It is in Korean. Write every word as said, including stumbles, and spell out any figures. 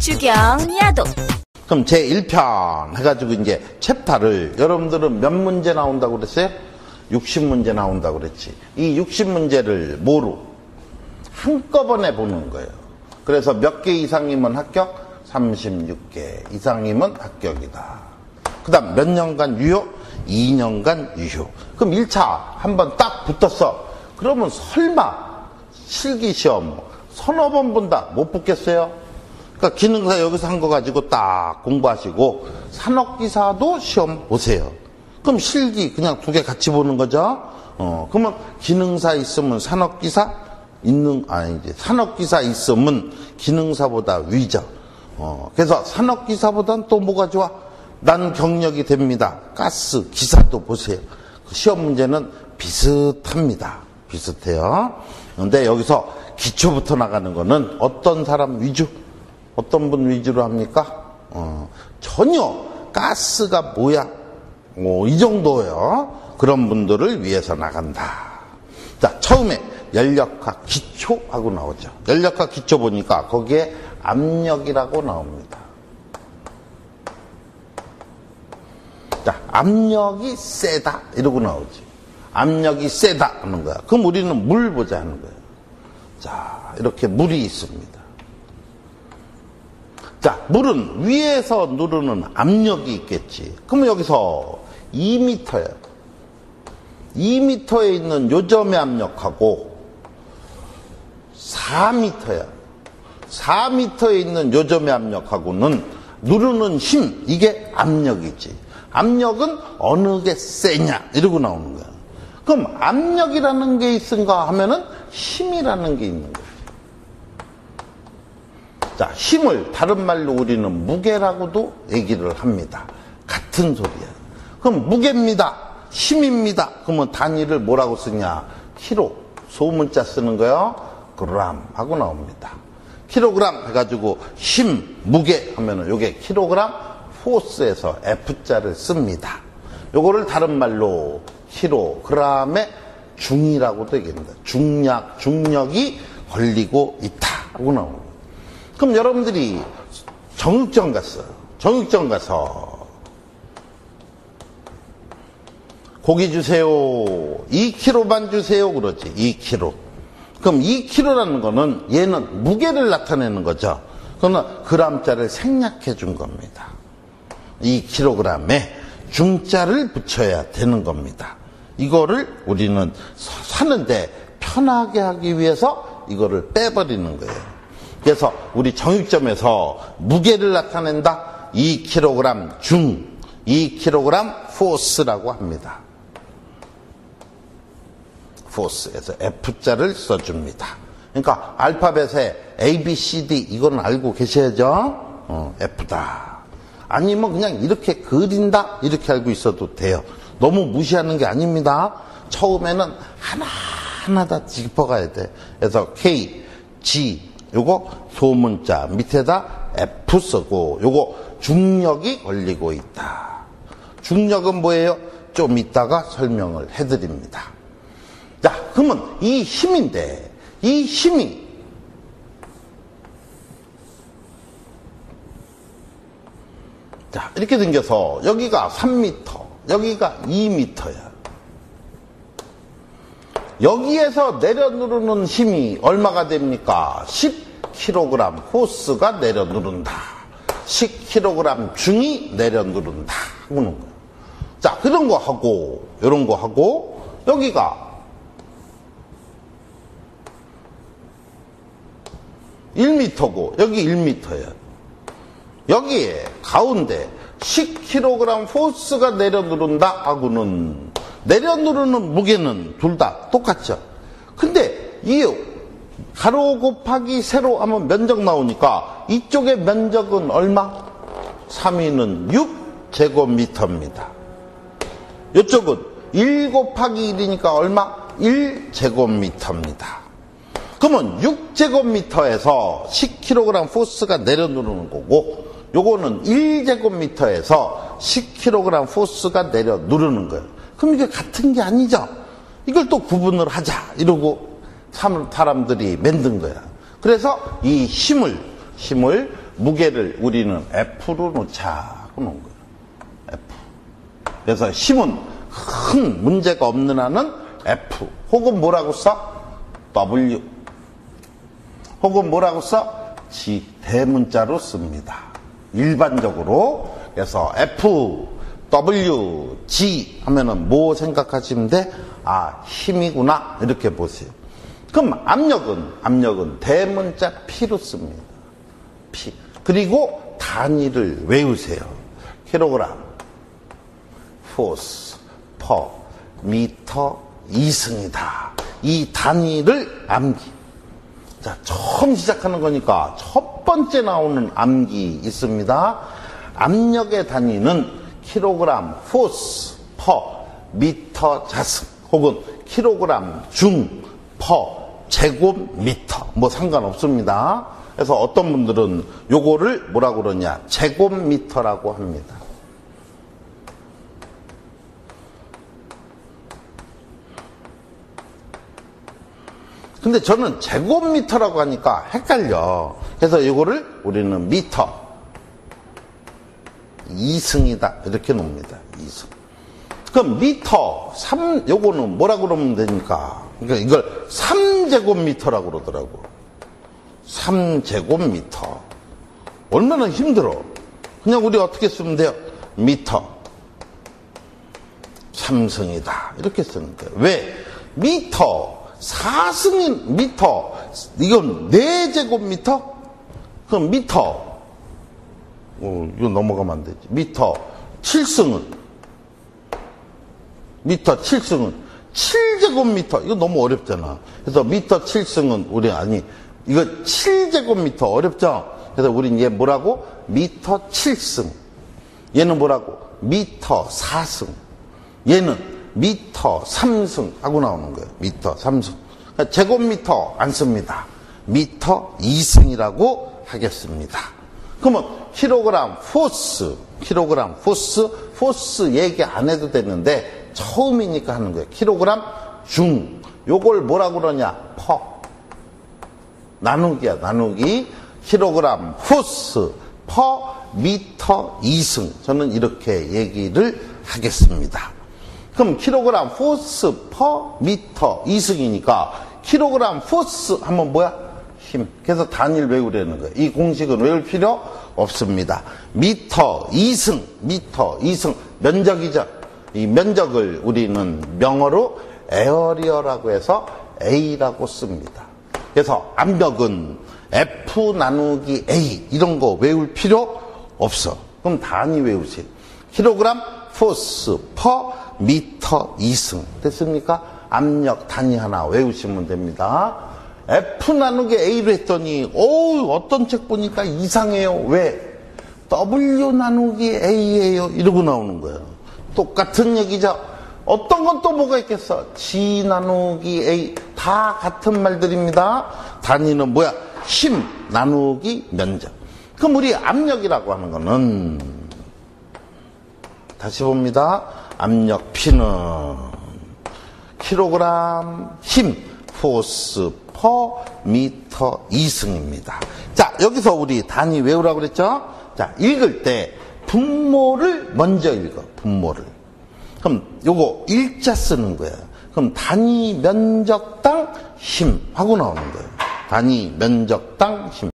주경, 야동. 그럼 제일 편 해가지고 이제 챕터를 여러분들은 몇 문제 나온다고 그랬어요? 육십 문제 나온다고 그랬지. 이 육십 문제를 뭐로? 한꺼번에 보는 거예요. 그래서 몇 개 이상이면 합격? 삼십육 개 이상이면 합격이다. 그 다음 몇 년간 유효? 이 년간 유효. 그럼 일 차 한번 딱 붙었어. 그러면 설마 실기시험 서너 번 본다 못 붙겠어요? 그러니까 기능사 여기서 한 거 가지고 딱 공부하시고 산업기사도 시험 보세요. 그럼 실기 그냥 두 개 같이 보는 거죠. 어, 그러면 기능사 있으면 산업기사 있는 아니 이제 산업기사 있으면 기능사보다 위죠. 어, 그래서 산업기사보다는 또 뭐가 좋아? 난 경력이 됩니다. 가스 기사도 보세요. 그 시험 문제는 비슷합니다. 비슷해요. 그런데 여기서 기초부터 나가는 거는 어떤 사람 위주? 어떤 분 위주로 합니까? 어, 전혀 가스가 뭐야? 어, 이 정도예요. 그런 분들을 위해서 나간다. 자, 처음에 연력학 기초하고 나오죠. 연력학 기초 보니까 거기에 압력이라고 나옵니다. 자, 압력이 세다 이러고 나오지. 압력이 세다 하는 거야. 그럼 우리는 물 보자 하는 거예요. 자, 이렇게 물이 있습니다. 자, 물은 위에서 누르는 압력이 있겠지. 그러면 여기서 이 미터야. 이 미터에 있는 요점의 압력하고 사 미터야. 사 미터에 있는 요점의 압력하고는 누르는 힘, 이게 압력이지. 압력은 어느 게 세냐 이러고 나오는 거야. 그럼 압력이라는 게 있은가 하면은 힘이라는 게 있는 거야. 자, 힘을 다른 말로 우리는 무게라고도 얘기를 합니다. 같은 소리야. 그럼 무게입니다. 힘입니다. 그러면 단위를 뭐라고 쓰냐? 키로. 소문자 쓰는 거요. 그램 하고 나옵니다. 킬로그램 해가지고 힘, 무게 하면은 요게 킬로그램 포스에서 F자를 씁니다. 요거를 다른 말로 킬로그램의 중이라고도 얘기합니다. 중력, 중력이 걸리고 있다 하고 나옵니다. 그럼 여러분들이 정육점 갔어요. 정육점 가서 고기 주세요. 이 킬로그램만 주세요. 그러지. 이 킬로그램. 그럼 이 킬로그램라는 거는 얘는 무게를 나타내는 거죠. 그러면 그램자를 생략해 준 겁니다. 이 킬로그램에 중자를 붙여야 되는 겁니다. 이거를 우리는 사는데 편하게 하기 위해서 이거를 빼버리는 거예요. 그래서 우리 정육점에서 무게를 나타낸다. 이 킬로그램 중, 이 킬로그램 포스라고 합니다. 포스에서 F자를 써줍니다. 그러니까 알파벳에 A, B, C, D 이건 알고 계셔야죠. 어, F다. 아니면 그냥 이렇게 그린다 이렇게 알고 있어도 돼요. 너무 무시하는 게 아닙니다. 처음에는 하나하나 다 짚어가야 돼. 그래서 K, G 요거 소문자 밑에다 F 쓰고 요거 중력이 걸리고 있다. 중력은 뭐예요? 좀 이따가 설명을 해드립니다. 자, 그러면 이 힘인데 이 힘이 자 이렇게 생겨서 여기가 삼 미터 여기가 이 미터야. 여기에서 내려 누르는 힘이 얼마가 됩니까? 십 킬로그램 포스가 내려 누른다. 십 킬로그램 중이 내려 누른다. 하는 거야. 자, 그런 거 하고, 이런 거 하고, 여기가 일 미터고, 여기 일 미터야. 여기에 가운데 십 킬로그램 포스가 내려 누른다 하고는 내려 누르는 무게는 둘 다 똑같죠. 근데 이 가로 곱하기 세로 하면 면적 나오니까 이쪽의 면적은 얼마? 삼 위는 육 제곱미터입니다. 이쪽은 일 곱하기 일이니까 얼마? 일 제곱미터입니다. 그러면 육 제곱미터에서 십 킬로그램 포스가 내려 누르는 거고 요거는 일 제곱미터에서 십 킬로그램 포스가 내려 누르는 거예요. 그럼 이게 같은 게 아니죠. 이걸 또 구분을 하자 이러고 사람들이 만든 거야. 그래서 이 힘을 힘을 무게를 우리는 F로 놓자고 놓은 거예요. F. 그래서 힘은 큰 문제가 없는 한은 F. 혹은 뭐라고 써? W. 혹은 뭐라고 써? G. 대문자로 씁니다. 일반적으로. 그래서 F, W, G 하면은 뭐 생각하시면 돼? 아, 힘이구나. 이렇게 보세요. 그럼 압력은, 압력은 대문자 P로 씁니다. P. 그리고 단위를 외우세요. 킬로그램, 포스, 퍼, 미터, 이승이다. 이 단위를 암기. 자, 처음 시작하는 거니까 첫 번째 나오는 암기 있습니다. 압력의 단위는 킬로그램, 포스, 퍼, 미터, 자승 혹은 킬로그램, 중, 퍼, 제곱미터 뭐 상관없습니다. 그래서 어떤 분들은 요거를 뭐라고 그러냐, 제곱미터라고 합니다. 근데 저는 제곱미터라고 하니까 헷갈려. 그래서 이거를 우리는 미터, 이승이다 이렇게 놓습니다. 이승. 그럼 미터 삼, 요거는 뭐라고 그러면 되니까, 그러니까 이걸 삼 제곱미터라고 그러더라고. 삼 제곱미터. 얼마나 힘들어. 그냥 우리 어떻게 쓰면 돼요? 미터, 삼승이다 이렇게 쓰는 거예요. 왜? 미터 사승인 미터, 이건 네 제곱미터? 그럼 미터, 어, 이거 넘어가면 안 되지. 미터 칠승은, 미터 칠승은 칠 제곱미터, 이거 너무 어렵잖아. 그래서 미터 칠승은 우리, 아니, 이거 칠 제곱미터 어렵죠? 그래서 우린 얘 뭐라고? 미터 칠승. 얘는 뭐라고? 미터 사승. 얘는 미터 삼승 하고 나오는 거예요. 미터 삼승. 그러니까 제곱미터 안 씁니다. 미터 이승이라고 하겠습니다. 그러면 킬로그램 포스, 킬로그램 포스, 포스 얘기 안 해도 되는데 처음이니까 하는 거예요. 킬로그램 중, 요걸 뭐라고 그러냐? 퍼. 나누기야, 나누기. 킬로그램 포스, 퍼, 미터 이승. 저는 이렇게 얘기를 하겠습니다. 그럼 킬로그램 포스 퍼 미터 이승이니까 킬로그램 포스 하면 뭐야? 힘. 그래서 단위를 외우려는 거예요. 이 공식은 외울 필요 없습니다. 미터 이승, 미터 이승 면적이죠. 이 면적을 우리는 명어로 에어리어라고 해서 A라고 씁니다. 그래서 압력은 F 나누기 A 이런 거 외울 필요 없어. 그럼 단위 외우세요. 킬로그램 포스 퍼 미터 이승. 됐습니까? 압력 단위 하나 외우시면 됩니다. F 나누기 A로 했더니 오, 어떤 책 보니까 이상해요. 왜? W 나누기 A예요. 이러고 나오는 거예요. 똑같은 얘기죠. 어떤 건 또 뭐가 있겠어? G 나누기 A. 다 같은 말들입니다. 단위는 뭐야? 힘 나누기 면적. 그럼 우리 압력이라고 하는 거는 다시 봅니다. 압력 P는 킬로그램 힘 포스 퍼 미터 이승입니다. 자, 여기서 우리 단위 외우라고 그랬죠? 자, 읽을 때 분모를 먼저 읽어. 분모를. 그럼 요거 일자 쓰는 거야. 그럼 단위 면적당 힘 하고 나오는 거예요. 단위 면적당 힘.